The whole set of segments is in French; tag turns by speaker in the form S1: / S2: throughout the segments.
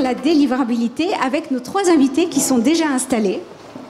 S1: la délivrabilité avec nos 3 invités qui sont déjà installés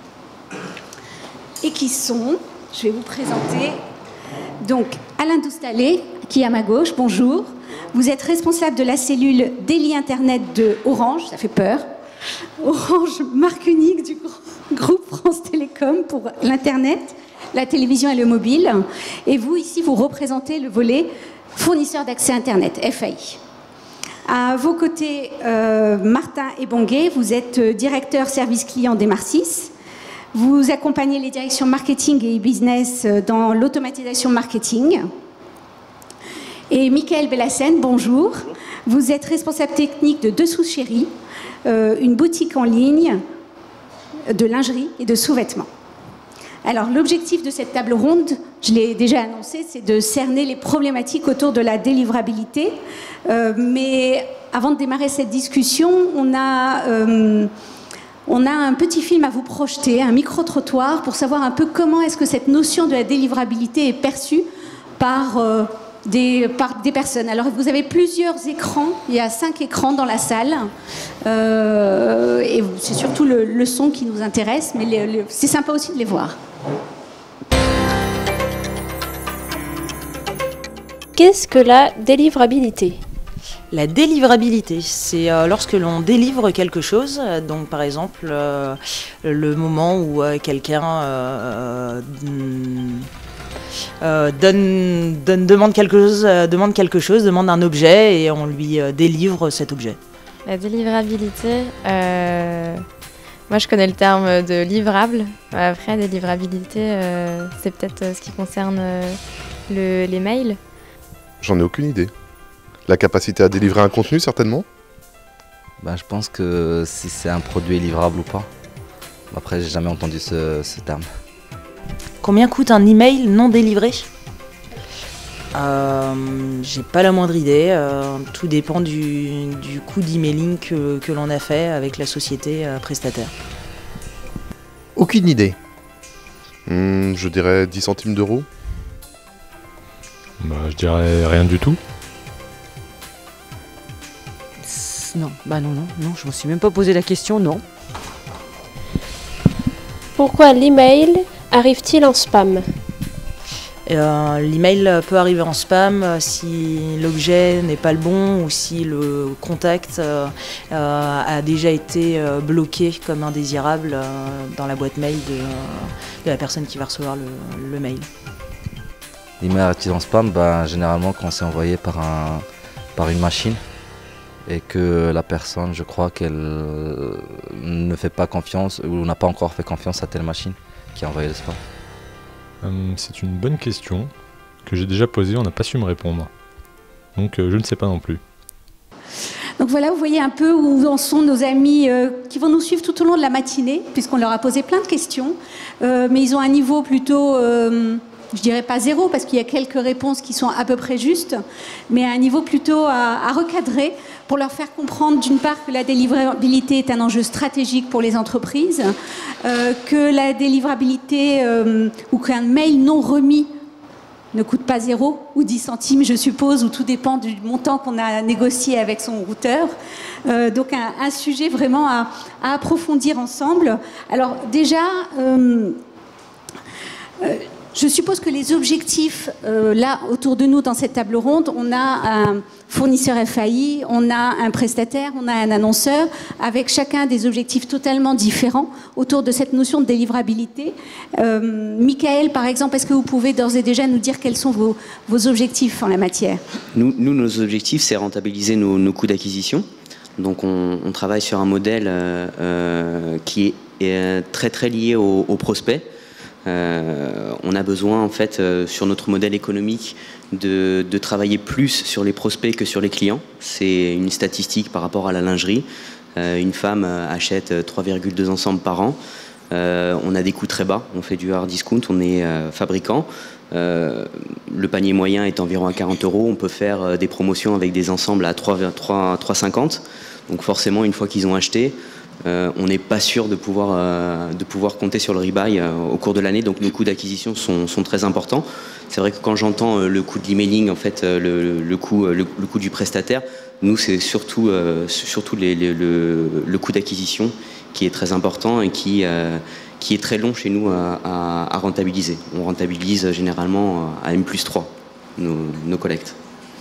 S1: et qui sont, je vais vous présenter, donc Alain Doustalé, qui est à ma gauche, bonjour. Vous êtes responsable de la cellule Délit Internet de Orange, ça fait peur. Orange, marque unique du groupe France Télécom pour l'Internet, la télévision et le mobile. Et vous, ici, vous représentez le volet fournisseur d'accès Internet, FAI. À vos côtés, Martin Ebongué, vous êtes directeur service client d'Emarcis. Vous accompagnez les directions marketing et business dans l'automatisation marketing. Et Michael Bellassène, bonjour. Vous êtes responsable technique de Dessous Chéri, une boutique en ligne de lingerie et de sous-vêtements. Alors, l'objectif de cette table ronde, je l'ai déjà annoncé, c'est de cerner les problématiques autour de la délivrabilité. Mais avant de démarrer cette discussion, on a un petit film à vous projeter, un micro-trottoir, pour savoir un peu comment est-ce que cette notion de la délivrabilité est perçue par des personnes. Alors, vous avez plusieurs écrans, il y a 5 écrans dans la salle, et c'est surtout le son qui nous intéresse, mais c'est sympa aussi de les voir.
S2: Qu'est-ce que la délivrabilité ?
S3: La délivrabilité, c'est lorsque l'on délivre quelque chose, donc par exemple le moment où quelqu'un demande quelque chose, demande un objet et on lui délivre cet objet.
S4: La délivrabilité, moi je connais le terme de livrable. Après, délivrabilité, c'est peut-être ce qui concerne les mails.
S5: J'en ai aucune idée. La capacité à délivrer un contenu, certainement ?
S6: Je pense que si c'est un produit livrable ou pas. Après, j'ai jamais entendu ce terme.
S3: Combien coûte un email non délivré ? J'ai pas la moindre idée. Tout dépend du coût d'emailing que l'on a fait avec la société prestataire.
S7: Aucune idée.
S5: Je dirais 10 centimes d'euros.
S8: Je dirais rien du tout.
S9: Non, non, je me suis même pas posé la question, non.
S2: Pourquoi l'email arrive-t-il en spam ?
S3: L'email peut arriver en spam si l'objet n'est pas le bon ou si le contact a déjà été bloqué comme indésirable dans la boîte mail de la personne qui va recevoir le mail.
S6: L'email arrive-t-il en spam ? Généralement quand c'est envoyé par une machine et que la personne, je crois qu'elle ne fait pas confiance ou n'a pas encore fait confiance à telle machine qui a envoyé le spam.
S8: C'est une bonne question que j'ai déjà posée, on n'a pas su me répondre. Donc je ne sais pas non plus.
S1: Donc voilà, vous voyez un peu où en sont nos amis qui vont nous suivre tout au long de la matinée, puisqu'on leur a posé plein de questions. Mais ils ont un niveau plutôt, je dirais pas zéro, parce qu'il y a quelques réponses qui sont à peu près justes, mais à un niveau plutôt à recadrer, pour leur faire comprendre d'une part que la délivrabilité est un enjeu stratégique pour les entreprises, que la délivrabilité ou qu'un mail non remis ne coûte pas 0 ou 10 centimes, je suppose, ou tout dépend du montant qu'on a négocié avec son routeur. Donc un sujet vraiment à approfondir ensemble. Alors déjà, je suppose que les objectifs, là, autour de nous, dans cette table ronde, on a un fournisseur FAI, on a un prestataire, on a un annonceur, avec chacun des objectifs totalement différents autour de cette notion de délivrabilité. Michael, par exemple, est-ce que vous pouvez d'ores et déjà nous dire quels sont vos objectifs en la matière ?
S10: Nous, nos objectifs, c'est rentabiliser nos coûts d'acquisition. Donc, on travaille sur un modèle qui est très, très lié aux prospects. On a besoin en fait sur notre modèle économique de travailler plus sur les prospects que sur les clients. C'est une statistique par rapport à la lingerie. Une femme achète 3,2 ensembles par an. On a des coûts très bas, on fait du hard discount, on est fabricant. Le panier moyen est environ à 40 €. On peut faire des promotions avec des ensembles à 3,50 €. Donc forcément, une fois qu'ils ont acheté, on n'est pas sûr de pouvoir compter sur le rebuy au cours de l'année, donc nos coûts d'acquisition sont très importants. C'est vrai que quand j'entends le coût de l'emailing, en fait, le coût du prestataire, Nous, c'est surtout le coût d'acquisition qui est très important et qui est très long chez nous à rentabiliser. On rentabilise généralement à M+3 nos collectes.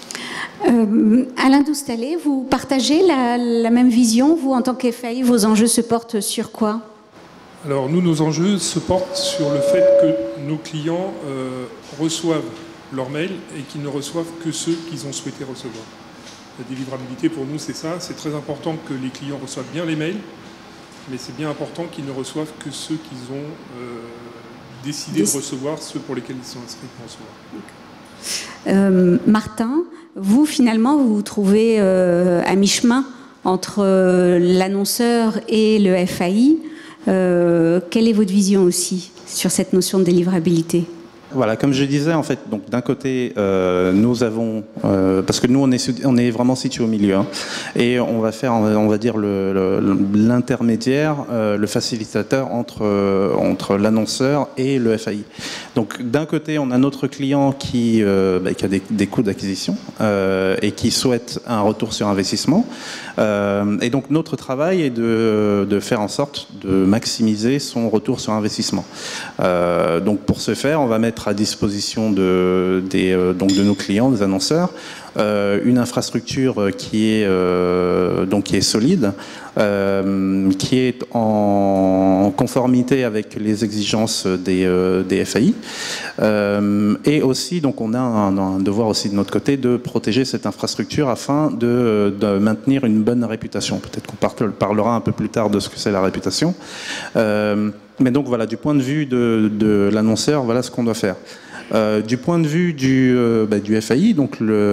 S1: Alain Doustalé, vous partagez la même vision, vous en tant qu'FAI, vos enjeux se portent sur quoi?
S11: Alors nous, nos enjeux se portent sur le fait que nos clients reçoivent leurs mails et qu'ils ne reçoivent que ceux qu'ils ont souhaité recevoir. La délivrabilité pour nous, c'est ça. C'est très important que les clients reçoivent bien les mails, mais c'est bien important qu'ils ne reçoivent que ceux qu'ils ont décidé de recevoir, ceux pour lesquels ils sont inscrits pour recevoir.
S1: Martin, vous finalement, vous vous trouvez à mi-chemin entre l'annonceur et le FAI. Quelle est votre vision aussi sur cette notion de délivrabilité?
S12: Voilà, comme je disais, en fait, donc d'un côté, nous avons, parce que nous on est vraiment situé au milieu, hein, et on va faire, on va dire l'intermédiaire, le facilitateur entre l'annonceur et le FAI. Donc d'un côté, on a notre client qui a des coûts d'acquisition et qui souhaite un retour sur investissement. Et donc notre travail est de faire en sorte de maximiser son retour sur investissement. Donc pour ce faire, on va mettre à disposition de nos clients, des annonceurs, une infrastructure qui est solide, qui est en conformité avec les exigences des FAI, et aussi donc on a un devoir aussi de notre côté de protéger cette infrastructure afin de maintenir une bonne réputation. Peut-être qu'on parlera un peu plus tard de ce que c'est la réputation. Mais donc voilà, du point de vue de l'annonceur, voilà ce qu'on doit faire. Du point de vue du FAI, donc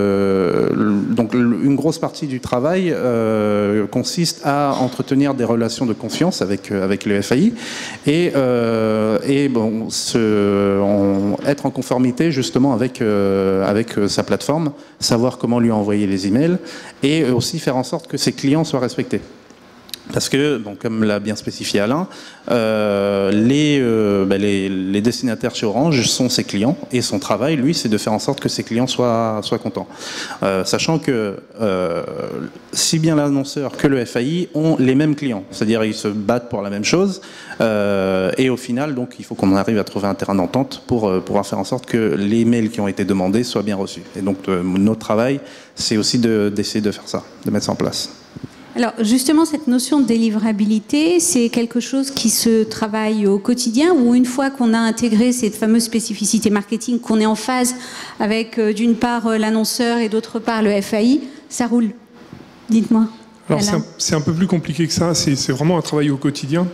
S12: une grosse partie du travail consiste à entretenir des relations de confiance avec le FAI et être en conformité justement avec sa plateforme, savoir comment lui envoyer les emails et aussi faire en sorte que ses clients soient respectés. Parce que, bon, comme l'a bien spécifié Alain, les destinataires chez Orange sont ses clients et son travail, lui, c'est de faire en sorte que ses clients soient contents. Sachant que si bien l'annonceur que le FAI ont les mêmes clients, c'est-à-dire ils se battent pour la même chose et au final, donc, il faut qu'on arrive à trouver un terrain d'entente pour pouvoir faire en sorte que les mails qui ont été demandés soient bien reçus. Et donc, notre travail, c'est aussi d'essayer de faire ça, de mettre ça en place.
S1: Alors justement, cette notion de délivrabilité, c'est quelque chose qui se travaille au quotidien ou une fois qu'on a intégré cette fameuse spécificité marketing, qu'on est en phase avec d'une part l'annonceur et d'autre part le FAI, ça roule? Dites-moi.
S11: Alors c'est un peu plus compliqué que ça, c'est vraiment un travail au quotidien.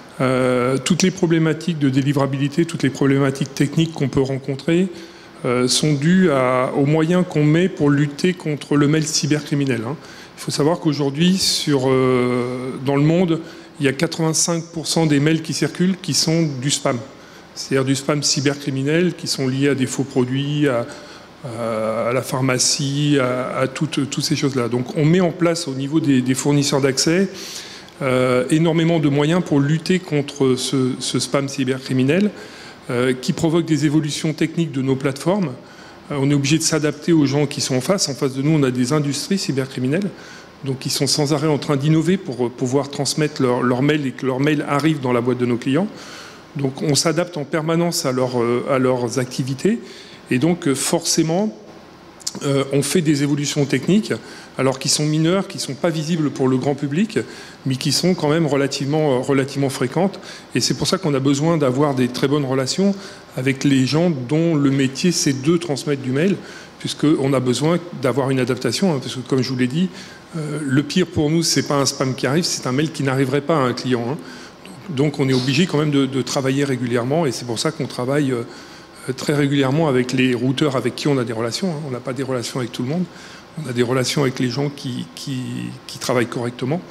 S11: Toutes les problématiques de délivrabilité, toutes les problématiques techniques qu'on peut rencontrer sont dues aux moyens qu'on met pour lutter contre le mail cybercriminel. Il faut savoir qu'aujourd'hui, dans le monde, il y a 85% des mails qui circulent qui sont du spam. C'est-à-dire du spam cybercriminel qui sont liés à des faux produits, à la pharmacie, à toutes ces choses-là. Donc on met en place au niveau des fournisseurs d'accès énormément de moyens pour lutter contre ce spam cybercriminel qui provoque des évolutions techniques de nos plateformes. On est obligé de s'adapter aux gens qui sont en face. En face de nous, on a des industries cybercriminelles, donc qui sont sans arrêt en train d'innover pour pouvoir transmettre leurs mails et que leurs mails arrivent dans la boîte de nos clients. Donc on s'adapte en permanence à leurs activités. Et donc forcément, on fait des évolutions techniques, alors qui sont mineures, qui ne sont pas visibles pour le grand public, mais qui sont quand même relativement fréquentes. Et c'est pour ça qu'on a besoin d'avoir des très bonnes relations avec les gens dont le métier c'est de transmettre du mail, puisqu'on a besoin d'avoir une adaptation, parce que comme je vous l'ai dit, le pire pour nous, c'est pas un spam qui arrive, c'est un mail qui n'arriverait pas à un client. Donc on est obligé quand même de travailler régulièrement, et c'est pour ça qu'on travaille très régulièrement avec les routeurs avec qui on a des relations. On n'a pas des relations avec tout le monde, on a des relations avec les gens qui travaillent correctement.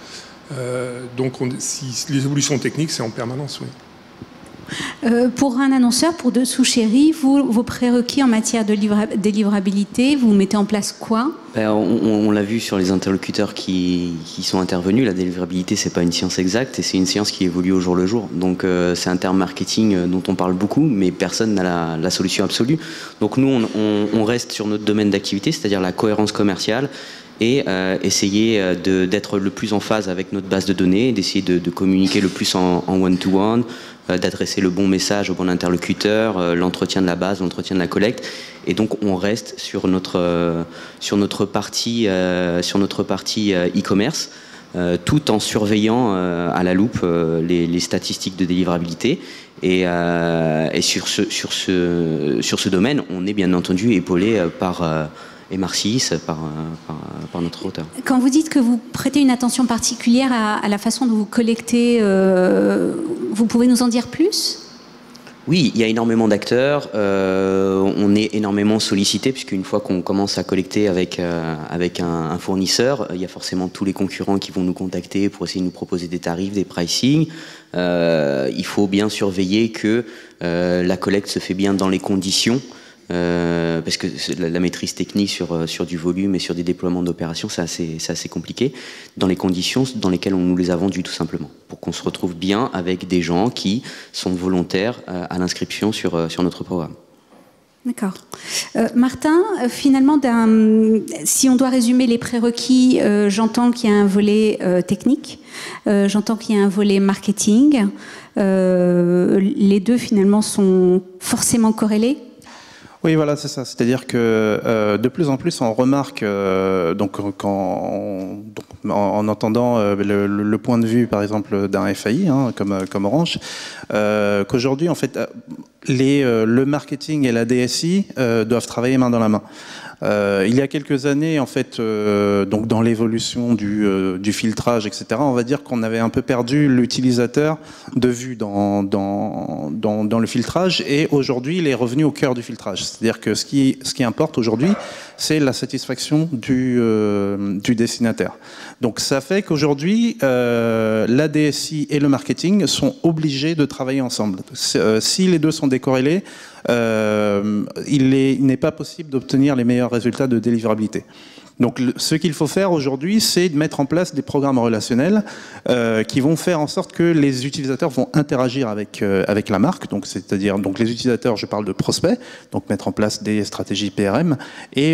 S11: Donc les évolutions techniques, c'est en permanence, oui.
S1: Pour un annonceur, pour Dessous Chéri, vos prérequis en matière de délivrabilité, vous mettez en place quoi?
S10: On l'a vu sur les interlocuteurs qui sont intervenus, la délivrabilité c'est pas une science exacte et c'est une science qui évolue au jour le jour. Donc c'est un terme marketing dont on parle beaucoup, mais personne n'a la solution absolue. Donc nous on reste sur notre domaine d'activité, c'est-à-dire la cohérence commerciale et essayer d'être le plus en phase avec notre base de données, d'essayer de communiquer le plus en one-to-one, d'adresser le bon message au bon interlocuteur, l'entretien de la base, l'entretien de la collecte. Et donc on reste sur notre partie e-commerce, tout en surveillant à la loupe les statistiques de délivrabilité. Et sur ce domaine, on est bien entendu épaulé par Emarcis, par notre auteur.
S1: Quand vous dites que vous prêtez une attention particulière à la façon dont vous collectez, vous pouvez nous en dire plus ?
S10: Oui, il y a énormément d'acteurs, on est énormément sollicité puisqu'une fois qu'on commence à collecter avec un fournisseur, il y a forcément tous les concurrents qui vont nous contacter pour essayer de nous proposer des tarifs, des pricing. Il faut bien surveiller que la collecte se fait bien dans les conditions, parce que la maîtrise technique sur du volume et sur des déploiements d'opérations, c'est assez compliqué, dans les conditions dans lesquelles on nous les a vendus tout simplement, pour qu'on se retrouve bien avec des gens qui sont volontaires à l'inscription sur notre programme.
S1: D'accord. Martin, finalement, si on doit résumer les prérequis, j'entends qu'il y a un volet technique, j'entends qu'il y a un volet marketing. Les deux, finalement, sont forcément corrélés.
S12: Oui, voilà, c'est ça. C'est-à-dire que de plus en plus, on remarque, en entendant le point de vue, par exemple, d'un FAI, comme Orange, qu'aujourd'hui, en fait, le marketing et la DSI doivent travailler main dans la main. Il y a quelques années, en fait, donc dans l'évolution du filtrage, etc., on va dire qu'on avait un peu perdu l'utilisateur de vue dans le filtrage, et aujourd'hui, il est revenu au cœur du filtrage. C'est-à-dire que ce qui importe aujourd'hui, c'est la satisfaction du destinataire. Donc ça fait qu'aujourd'hui, la DSI et le marketing sont obligés de travailler ensemble. Si les deux sont décorrélés, il n'est pas possible d'obtenir les meilleurs résultats de délivrabilité. Donc ce qu'il faut faire aujourd'hui, c'est de mettre en place des programmes relationnels qui vont faire en sorte que les utilisateurs vont interagir avec la marque. Donc c'est-à-dire les utilisateurs, je parle de prospects, donc mettre en place des stratégies PRM et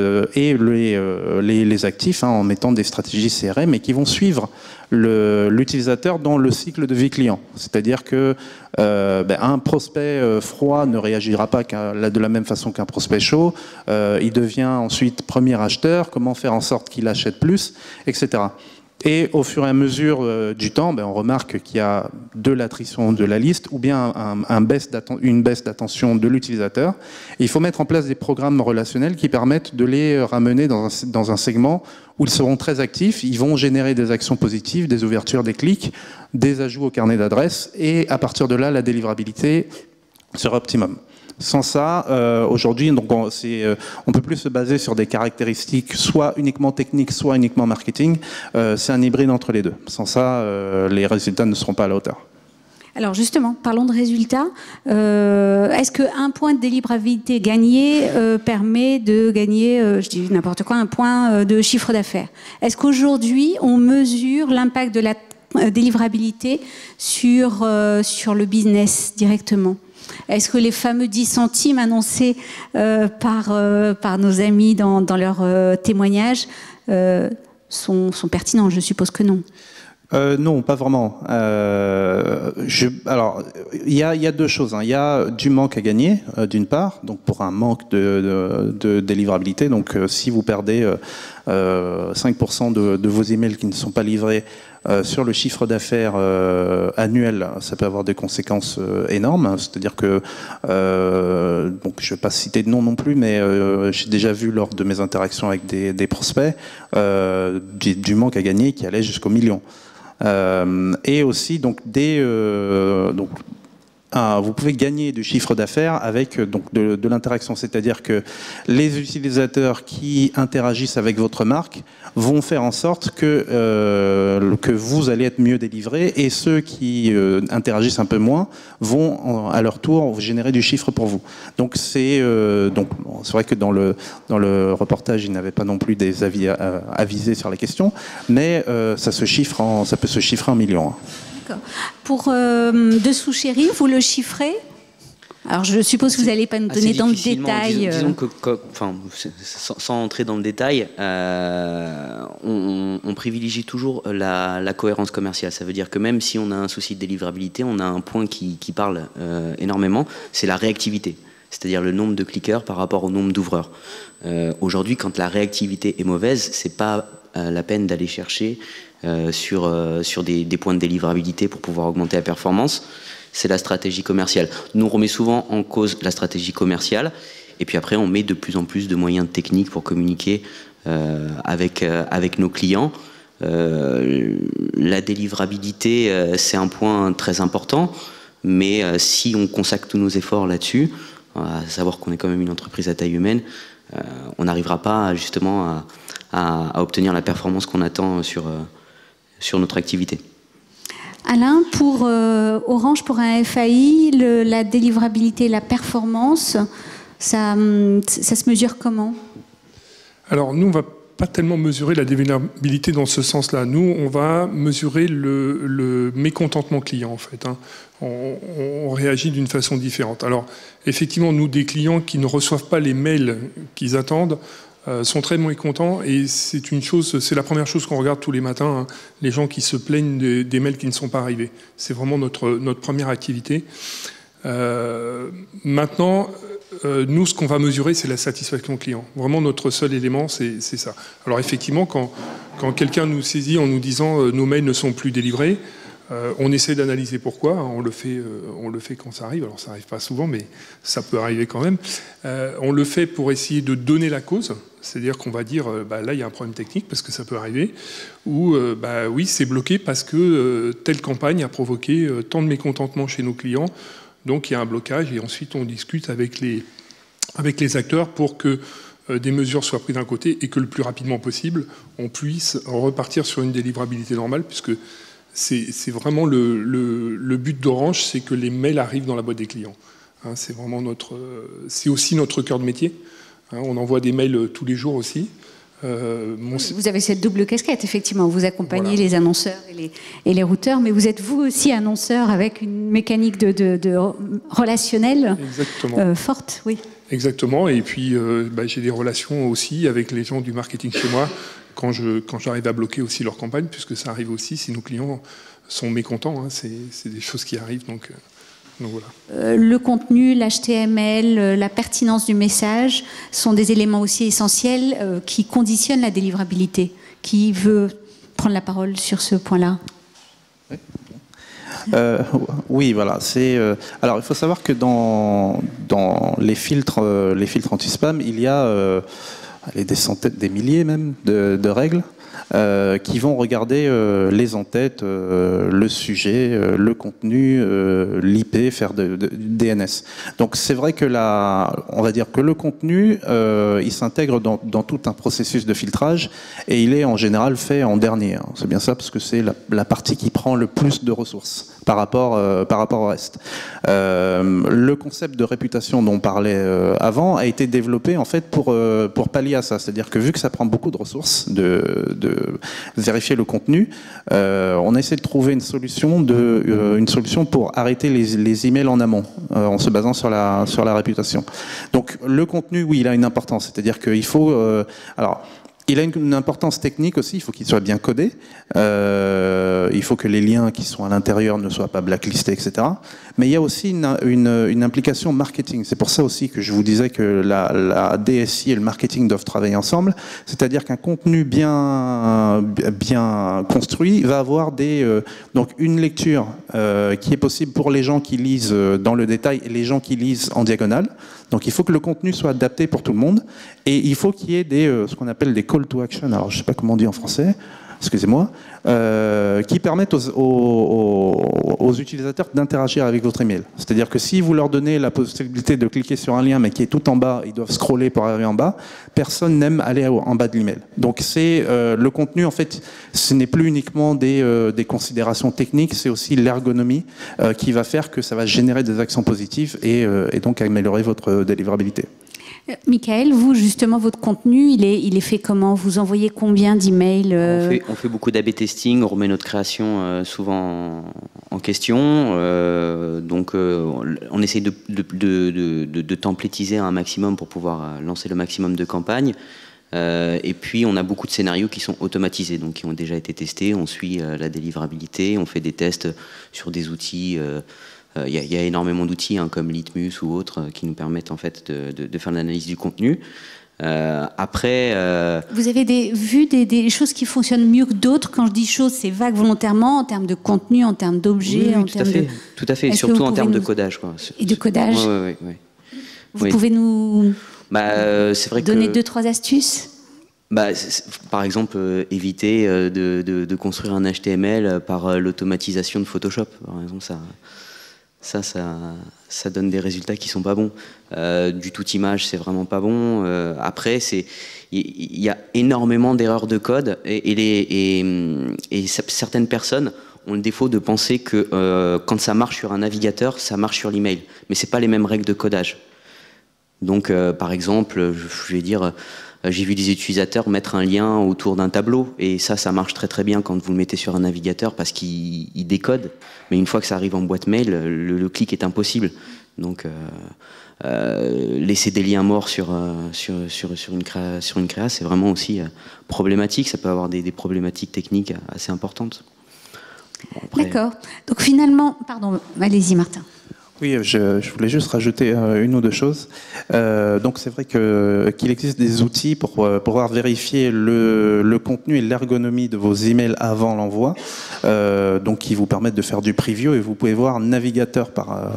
S12: les actifs en mettant des stratégies CRM et qui vont suivre l'utilisateur dans le cycle de vie client. C'est-à-dire que un prospect froid ne réagira pas de la même façon qu'un prospect chaud. Il devient ensuite premier acheteur. Comment faire en sorte qu'il achète plus, etc. Et au fur et à mesure du temps, on remarque qu'il y a de l'attrition de la liste ou bien une baisse d'attention de l'utilisateur. Il faut mettre en place des programmes relationnels qui permettent de les ramener dans un segment où ils seront très actifs. Ils vont générer des actions positives, des ouvertures, des clics, des ajouts au carnet d'adresses, et à partir de là, la délivrabilité sera optimum. Sans ça, aujourd'hui, on ne peut plus se baser sur des caractéristiques soit uniquement techniques, soit uniquement marketing. C'est un hybride entre les deux. Sans ça, les résultats ne seront pas à la hauteur.
S1: Alors justement, parlons de résultats. Est-ce qu'un point de délivrabilité gagné permet de gagner, je dis n'importe quoi, un point de chiffre d'affaires? Est-ce qu'aujourd'hui, on mesure l'impact de la délivrabilité sur le business directement? Est-ce que les fameux 10 centimes annoncés par nos amis dans leurs témoignages sont pertinents? Je suppose que non.
S12: Non, pas vraiment. Alors, il y a deux choses. Il y a du manque à gagner, d'une part, donc pour un manque de délivrabilité. Donc, si vous perdez 5% de vos emails qui ne sont pas livrés sur le chiffre d'affaires annuel, ça peut avoir des conséquences énormes. C'est-à-dire que, donc je ne vais pas citer de nom non plus, mais j'ai déjà vu lors de mes interactions avec des prospects du manque à gagner qui allait jusqu'au million. Et aussi donc vous pouvez gagner du chiffre d'affaires avec donc de l'interaction. C'est-à-dire que les utilisateurs qui interagissent avec votre marque vont faire en sorte que vous allez être mieux délivré, et ceux qui interagissent un peu moins vont à leur tour vous générer du chiffre pour vous. Donc c'est vrai que dans le reportage, il n'avait pas non plus des avis avisés sur la question, mais ça peut se chiffrer en millions.
S1: D'accord. Pour Dessous Chéri, vous le chiffrez? Alors je suppose que vous n'allez pas nous donner dans le détail.
S10: Disons que sans entrer dans le détail, on privilégie toujours la cohérence commerciale. Ça veut dire que même si on a un souci de délivrabilité, on a un point qui parle énormément, c'est la réactivité. C'est-à-dire le nombre de cliqueurs par rapport au nombre d'ouvreurs. Aujourd'hui, quand la réactivité est mauvaise, c'est pas la peine d'aller chercher sur des points de délivrabilité pour pouvoir augmenter la performance. C'est la stratégie commerciale. Nous, on remet souvent en cause la stratégie commerciale, et puis après, on met de plus en plus de moyens techniques pour communiquer avec nos clients. La délivrabilité, c'est un point très important, mais si on consacre tous nos efforts là-dessus, à savoir qu'on est quand même une entreprise à taille humaine, on n'arrivera pas justement à obtenir la performance qu'on attend sur notre activité.
S1: Alain, pour Orange, pour un FAI, la délivrabilité, la performance, ça se mesure comment?
S11: Alors nous, on ne va pas tellement mesurer la délivrabilité dans ce sens-là. Nous, on va mesurer le mécontentement client, en fait. Hein. On réagit d'une façon différente. Alors, effectivement, nous, des clients qui ne reçoivent pas les mails qu'ils attendent, sont très mécontents, et c'est la première chose qu'on regarde tous les matins, hein, les gens qui se plaignent des mails qui ne sont pas arrivés. C'est vraiment notre première activité. Maintenant, nous, ce qu'on va mesurer, c'est la satisfaction client. Vraiment, notre seul élément, c'est ça. Alors effectivement, quand quelqu'un nous saisit en nous disant nos mails ne sont plus délivrés, on essaie d'analyser pourquoi. On le fait quand ça arrive. Alors ça n'arrive pas souvent, mais ça peut arriver quand même. On le fait pour essayer de donner la cause. C'est-à-dire qu'on va dire, là, il y a un problème technique, parce que ça peut arriver. Ou, oui, c'est bloqué parce que telle campagne a provoqué tant de mécontentement chez nos clients. Donc, il y a un blocage, et ensuite, on discute avec les acteurs pour que des mesures soient prises d'un côté, et que le plus rapidement possible, on puisse repartir sur une délivrabilité normale, puisque c'est vraiment le but d'Orange, c'est que les mails arrivent dans la boîte des clients. Hein, c'est vraiment c'est aussi notre cœur de métier. Hein, on envoie des mails tous les jours aussi.
S1: Vous avez cette double casquette, effectivement. Vous accompagnez les annonceurs et les routeurs, mais vous êtes vous aussi annonceur avec une mécanique de relationnelle forte. Oui.
S11: Exactement. Et puis, j'ai des relations aussi avec les gens du marketing chez moi quand j'arrive à bloquer aussi leur campagne, puisque ça arrive aussi si nos clients sont mécontents. Hein, c'est des choses qui arrivent. Donc voilà.
S1: Le contenu, l'HTML, la pertinence du message sont des éléments aussi essentiels qui conditionnent la délivrabilité. Qui veut prendre la parole sur ce point-là?
S12: Oui, voilà. Alors, il faut savoir que dans les filtres anti-spam, il y a des centaines, des milliers même de règles qui vont regarder les en-têtes, le sujet, le contenu, l'IP, faire du DNS. Donc c'est vrai que on va dire que le contenu, il s'intègre dans tout un processus de filtrage, et il est en général fait en dernier. Hein. C'est bien ça, parce que c'est la partie qui prend le plus de ressources par rapport au reste. Le concept de réputation dont on parlait avant a été développé en fait pour pallier à ça. C'est-à-dire que vu que ça prend beaucoup de ressources de vérifier le contenu, on a essayé de trouver une solution pour arrêter les emails en amont en se basant sur la réputation. Donc le contenu, oui, il a une importance. C'est-à-dire qu'il faut... il a une importance technique aussi, il faut qu'il soit bien codé, il faut que les liens qui sont à l'intérieur ne soient pas blacklistés, etc. Mais il y a aussi une implication marketing. C'est pour ça aussi que je vous disais que la DSI et le marketing doivent travailler ensemble. C'est-à-dire qu'un contenu bien construit va avoir donc une lecture qui est possible pour les gens qui lisent dans le détail et les gens qui lisent en diagonale. Donc il faut que le contenu soit adapté pour tout le monde, et il faut qu'il y ait ce qu'on appelle des call to action. Alors je ne sais pas comment on dit en français. excusez-moi, qui permettent aux utilisateurs d'interagir avec votre email. C'est-à-dire que si vous leur donnez la possibilité de cliquer sur un lien mais qui est tout en bas, ils doivent scroller pour arriver en bas, personne n'aime aller en bas de l'email. Donc c'est le contenu, en fait, ce n'est plus uniquement des considérations techniques, c'est aussi l'ergonomie qui va faire que ça va générer des actions positives et donc améliorer votre délivrabilité.
S1: Michael, vous, justement, votre contenu, il est fait comment? Vous envoyez combien d'emails
S10: On fait beaucoup d'A/B testing, on remet notre création souvent en question. Donc, on essaye de templétiser un maximum pour pouvoir lancer le maximum de campagnes. Et puis, on a beaucoup de scénarios qui sont automatisés, donc qui ont déjà été testés. On suit la délivrabilité, on fait des tests sur des outils. Il y a énormément d'outils comme Litmus ou autres qui nous permettent en fait de faire l'analyse du contenu. Après,
S1: vous avez vu des choses qui fonctionnent mieux que d'autres? Quand je dis choses, c'est vague volontairement en termes de contenu, en termes d'objets,
S10: oui, tout à fait, surtout en termes de codage, quoi.
S1: Et de codage.
S10: Oui.
S1: Vous pouvez nous
S10: c'est vrai
S1: donner 2-3 astuces?
S10: Par exemple, éviter de construire un HTML par l'automatisation de Photoshop. Par exemple, ça donne des résultats qui sont pas bons. Du tout image, c'est vraiment pas bon. Après, il y a énormément d'erreurs de code et certaines personnes ont le défaut de penser que quand ça marche sur un navigateur, ça marche sur l'email. Mais c'est pas les mêmes règles de codage. Donc, par exemple, je vais dire, j'ai vu des utilisateurs mettre un lien autour d'un tableau, et ça marche très très bien quand vous le mettez sur un navigateur parce qu'il décode. Mais une fois que ça arrive en boîte mail, le clic est impossible. Donc, laisser des liens morts sur une créa, c'est vraiment aussi problématique. Ça peut avoir des problématiques techniques assez importantes. Bon,
S1: d'accord. Donc finalement, pardon, allez-y Martin.
S12: Oui, je voulais juste rajouter une ou deux choses. Donc c'est vrai qu'il existe des outils pour pouvoir vérifier le contenu et l'ergonomie de vos emails avant l'envoi, donc qui vous permettent de faire du preview, et vous pouvez voir navigateur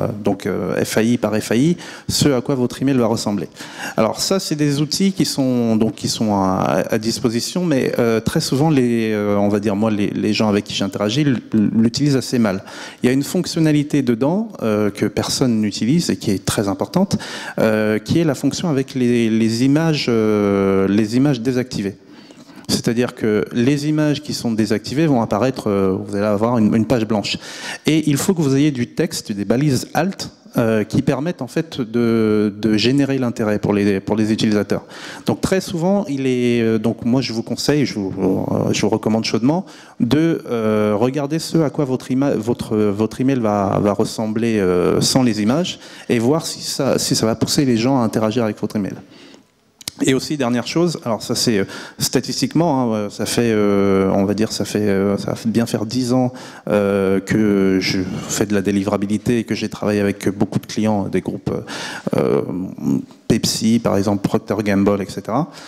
S12: FAI par FAI, ce à quoi votre email va ressembler. Alors ça, c'est des outils qui sont à disposition, mais très souvent on va dire moi les gens avec qui j'interagis l'utilisent assez mal. Il y a une fonctionnalité dedans que personne n'utilise et qui est très importante, qui est la fonction avec les images désactivées. C'est-à-dire que les images qui sont désactivées vont apparaître, vous allez avoir une page blanche. Et il faut que vous ayez du texte, des balises alt, qui permettent en fait de générer l'intérêt pour les utilisateurs. Donc très souvent, donc moi je vous conseille, je vous recommande chaudement de regarder ce à quoi votre email va ressembler sans les images, et voir si ça va pousser les gens à interagir avec votre email. Et aussi, dernière chose, alors ça c'est statistiquement, ça fait, on va dire, ça va bien faire 10 ans que je fais de la délivrabilité et que j'ai travaillé avec beaucoup de clients, des groupes Pepsi, par exemple, Procter & Gamble, etc.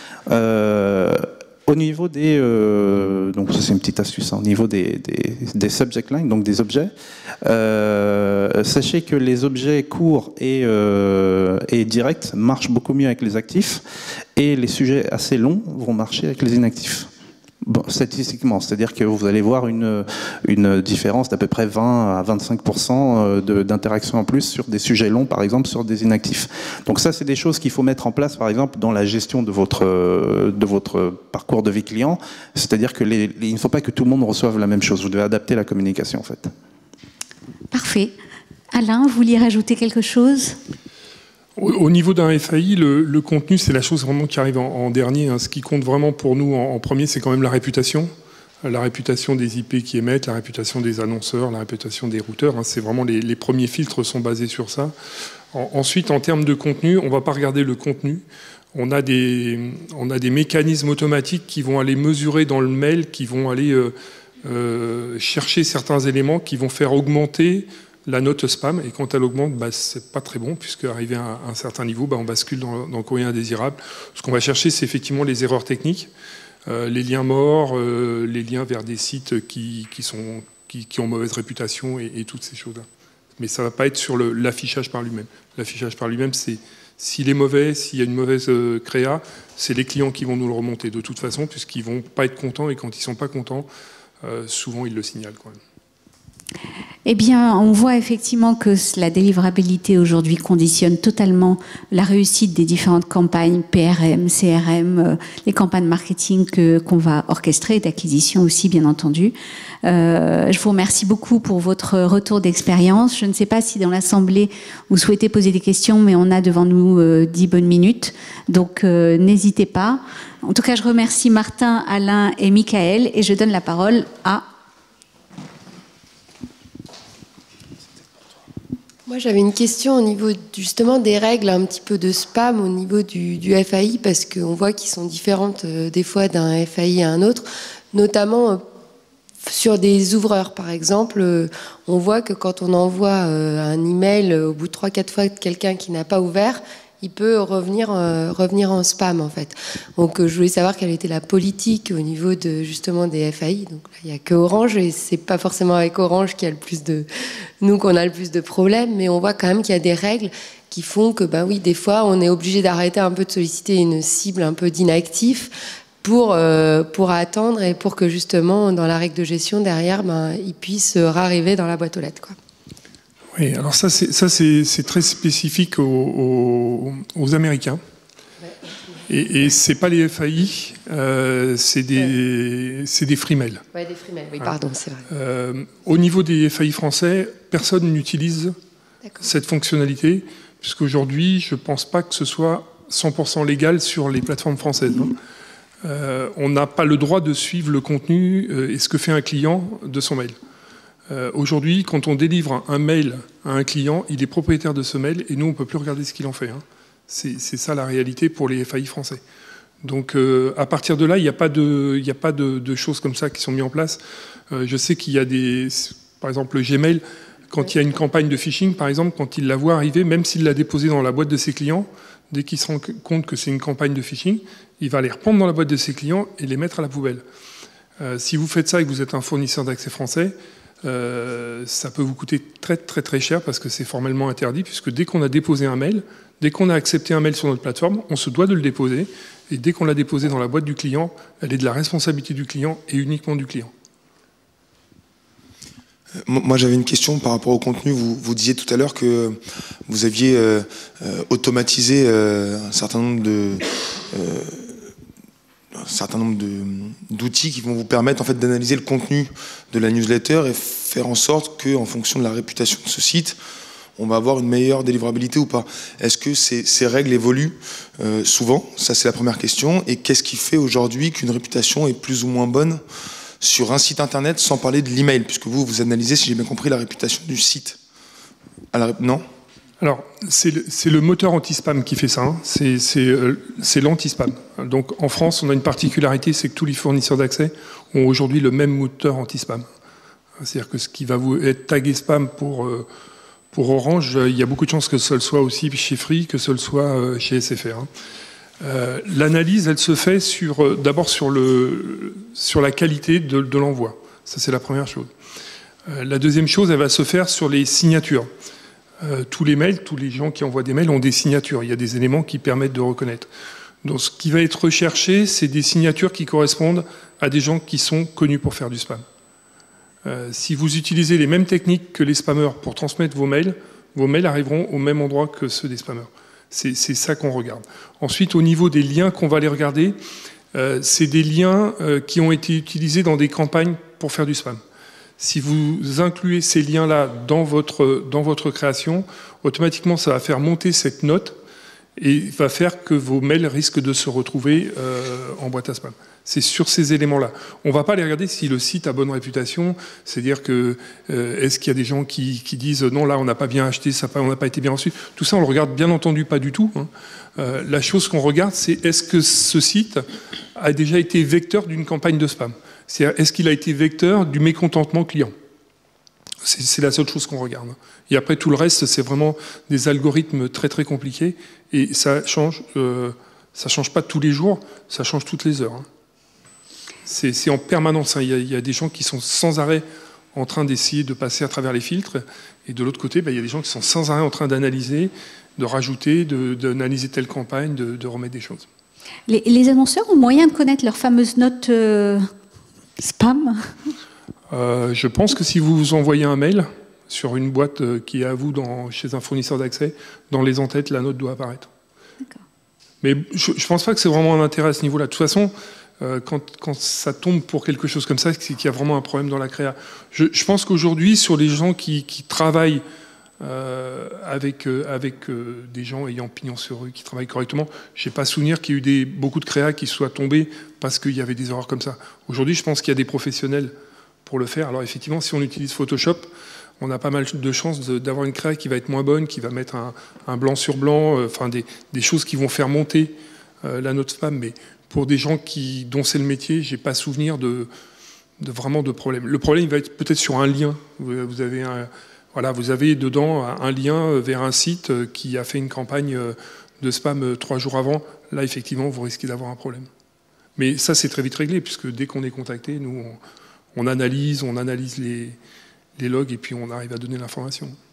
S12: Au niveau donc ça c'est une petite astuce, au niveau des subject lines, donc des objets, sachez que les objets courts et directs marchent beaucoup mieux avec les actifs, et les sujets assez longs vont marcher avec les inactifs. Bon, statistiquement, c'est-à-dire que vous allez voir une différence d'à peu près 20 à 25% d'interaction en plus sur des sujets longs, par exemple, sur des inactifs. Donc ça, c'est des choses qu'il faut mettre en place, par exemple, dans la gestion de votre parcours de vie client. C'est-à-dire que il ne faut pas que tout le monde reçoive la même chose. Vous devez adapter la communication, en fait.
S1: Parfait. Alain, vous vouliez rajouter quelque chose ?
S11: Au niveau d'un FAI, le contenu, c'est la chose vraiment qui arrive en dernier. Ce qui compte vraiment pour nous en premier, c'est quand même la réputation. La réputation des IP qui émettent, la réputation des annonceurs, la réputation des routeurs. C'est vraiment les premiers filtres sont basés sur ça. Ensuite, en termes de contenu, on ne va pas regarder le contenu. On a des mécanismes automatiques qui vont aller mesurer dans le mail, qui vont aller chercher certains éléments qui vont faire augmenter la note spam, et quand elle augmente, c'est pas très bon, puisque arrivé à un certain niveau, on bascule dans le courrier indésirable. Ce qu'on va chercher, c'est effectivement les erreurs techniques, les liens morts, les liens vers des sites qui ont mauvaise réputation, et toutes ces choses-là. Mais ça va pas être sur l'affichage par lui-même. L'affichage par lui-même, c'est S'il est mauvais, s'il y a une mauvaise créa, c'est les clients qui vont nous le remonter de toute façon, puisqu'ils vont pas être contents, et quand ils sont pas contents, souvent ils le signalent quand même.
S1: Eh bien, on voit effectivement que la délivrabilité aujourd'hui conditionne totalement la réussite des différentes campagnes PRM, CRM, les campagnes marketing qu'on va orchestrer, d'acquisition aussi, bien entendu. Je vous remercie beaucoup pour votre retour d'expérience. Je ne sais pas si dans l'Assemblée, vous souhaitez poser des questions, mais on a devant nous 10 bonnes minutes. Donc, n'hésitez pas. En tout cas, je remercie Martin, Alain et Michael, et je donne la parole à...
S13: Moi, j'avais une question au niveau justement des règles, un petit peu de spam au niveau du FAI, parce qu'on voit qu'ils sont différentes des fois d'un FAI à un autre, notamment sur des ouvreurs, par exemple. On voit que quand on envoie un email au bout de 3-4 fois de quelqu'un qui n'a pas ouvert, il peut revenir en spam, en fait. Donc, je voulais savoir quelle était la politique au niveau de, justement, des FAI. Donc, là, il n'y a que Orange, et c'est pas forcément avec Orange qu'il y a le plus de... Nous, qu'on a le plus de problèmes, mais on voit quand même qu'il y a des règles qui font que, ben oui, des fois, on est obligé d'arrêter un peu de solliciter une cible un peu d'inactif pour attendre et pour que, justement, dans la règle de gestion, derrière, ben, ils puissent rarriver dans la boîte aux lettres, quoi.
S11: Oui, alors ça c'est très spécifique aux Américains. Et c'est pas les FAI, c'est des free mails.
S13: Ouais, des free mails, oui, pardon, c'est vrai.
S11: Au niveau des FAI français, personne n'utilise cette fonctionnalité, puisqu'aujourd'hui, je pense pas que ce soit 100% légal sur les plateformes françaises. On n'a pas le droit de suivre le contenu et ce que fait un client de son mail. Aujourd'hui, quand on délivre un mail à un client, il est propriétaire de ce mail et nous, on ne peut plus regarder ce qu'il en fait. C'est ça la réalité pour les FAI français. Donc, à partir de là, il n'y a pas de choses comme ça qui sont mises en place. Je sais qu'il y a par exemple, le Gmail, quand il y a une campagne de phishing, par exemple, quand il la voit arriver, même s'il l'a déposée dans la boîte de ses clients, dès qu'il se rend compte que c'est une campagne de phishing, il va les reprendre dans la boîte de ses clients et les mettre à la poubelle. Si vous faites ça et que vous êtes un fournisseur d'accès français, ça peut vous coûter très très très cher parce que c'est formellement interdit, puisque dès qu'on a déposé un mail, dès qu'on a accepté un mail sur notre plateforme, on se doit de le déposer, et dès qu'on l'a déposé dans la boîte du client, elle est de la responsabilité du client et uniquement du client.
S14: Moi j'avais une question par rapport au contenu. Vous disiez tout à l'heure que vous aviez automatisé un certain nombre d'outils qui vont vous permettre en fait d'analyser le contenu de la newsletter et faire en sorte qu'en fonction de la réputation de ce site, on va avoir une meilleure délivrabilité ou pas. Est-ce que ces règles évoluent souvent? Ça, c'est la première question. Et qu'est-ce qui fait aujourd'hui qu'une réputation est plus ou moins bonne sur un site internet, sans parler de l'email, puisque vous analysez, si j'ai bien compris, la réputation du site. Non?
S11: Alors, c'est le moteur anti-spam qui fait ça. C'est l'anti-spam. Donc, en France, on a une particularité, c'est que tous les fournisseurs d'accès ont aujourd'hui le même moteur anti-spam. C'est-à-dire que ce qui va vous être tagué spam pour Orange, il y a beaucoup de chances que ce le soit aussi chez Free, que ce le soit chez SFR. L'analyse, elle se fait d'abord sur la qualité de l'envoi. Ça, c'est la première chose. La deuxième chose, elle va se faire sur les signatures. Tous les mails, tous les gens qui envoient des mails ont des signatures. Il y a des éléments qui permettent de reconnaître. Donc, ce qui va être recherché, c'est des signatures qui correspondent à des gens qui sont connus pour faire du spam. Si vous utilisez les mêmes techniques que les spammers pour transmettre vos mails arriveront au même endroit que ceux des spammers. C'est ça qu'on regarde. Ensuite, au niveau des liens qu'on va aller regarder, c'est des liens qui ont été utilisés dans des campagnes pour faire du spam. Si vous incluez ces liens-là dans votre création, automatiquement, ça va faire monter cette note et va faire que vos mails risquent de se retrouver en boîte à spam. C'est sur ces éléments-là. On ne va pas aller regarder si le site a bonne réputation, c'est-à-dire que est-ce qu'il y a des gens qui disent non, là on n'a pas bien acheté, on n'a pas été bien reçu. Tout ça on le regarde bien entendu pas du tout. La chose qu'on regarde, c'est est-ce que ce site a déjà été vecteur d'une campagne de spam. C'est-à-dire est-ce qu'il a été vecteur du mécontentement client. C'est la seule chose qu'on regarde. Et après tout le reste, c'est vraiment des algorithmes très très compliqués et ça change pas tous les jours, ça change toutes les heures. C'est en permanence. Il y a des gens qui sont sans arrêt en train d'essayer de passer à travers les filtres. Et de l'autre côté, il y a des gens qui sont sans arrêt en train d'analyser, de rajouter, d'analyser telle campagne, de remettre des choses.
S1: Les annonceurs ont moyen de connaître leurs fameuses notes spam?
S11: Je pense que si vous envoyez un mail sur une boîte qui est à vous chez un fournisseur d'accès, dans les en-têtes, la note doit apparaître. Mais je ne pense pas que c'est vraiment un intérêt à ce niveau-là. De toute façon, quand ça tombe pour quelque chose comme ça, c'est qu'il y a vraiment un problème dans la créa. Je pense qu'aujourd'hui, sur les gens qui travaillent avec des gens ayant pignon sur rue, qui travaillent correctement, je n'ai pas souvenir qu'il y ait eu beaucoup de créas qui soient tombés parce qu'il y avait des erreurs comme ça. Aujourd'hui, je pense qu'il y a des professionnels pour le faire. Alors effectivement, si on utilise Photoshop, on a pas mal de chances d'avoir une créa qui va être moins bonne, qui va mettre un blanc sur blanc, enfin des choses qui vont faire monter la note spam. Mais pour des gens dont c'est le métier, j'ai pas souvenir de vraiment de problème. Le problème, il va être peut-être sur un lien. Vous avez dedans un lien vers un site qui a fait une campagne de spam 3 jours avant. Là, effectivement, vous risquez d'avoir un problème. Mais ça, c'est très vite réglé, puisque dès qu'on est contacté, nous, on analyse les logs et puis on arrive à donner l'information.